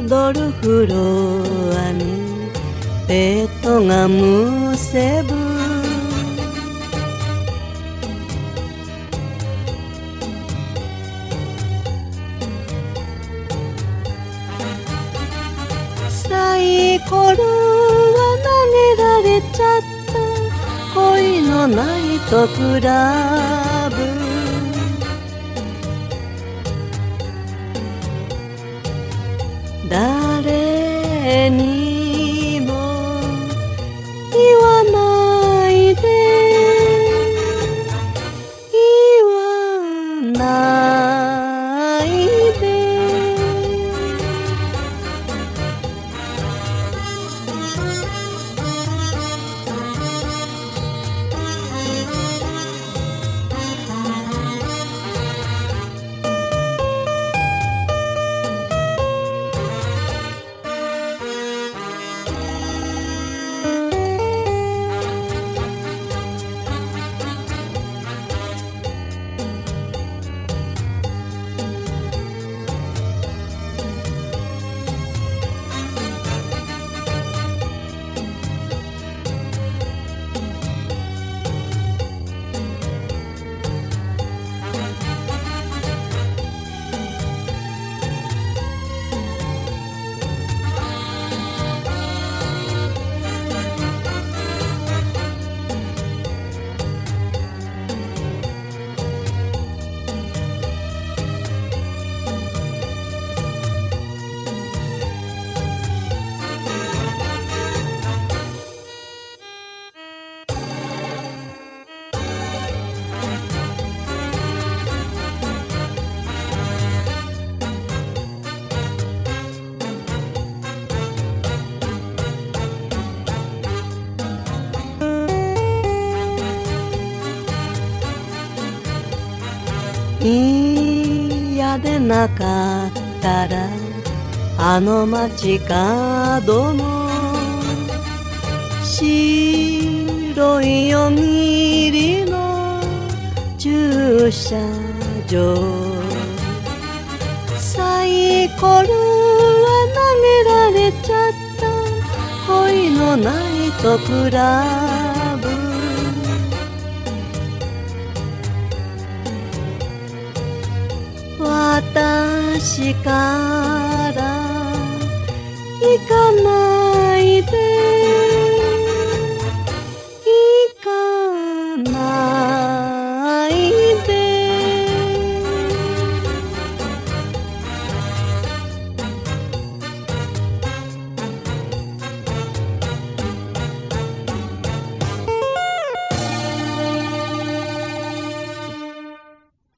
ドルフロアにペットがむせぶサイコロは投げられちゃった恋のナイトクラブ誰にも言わないで言わないで嫌でなかったらあの街角の白いおみりの駐車場サイコロは投げられちゃった恋のナイトクラブ私から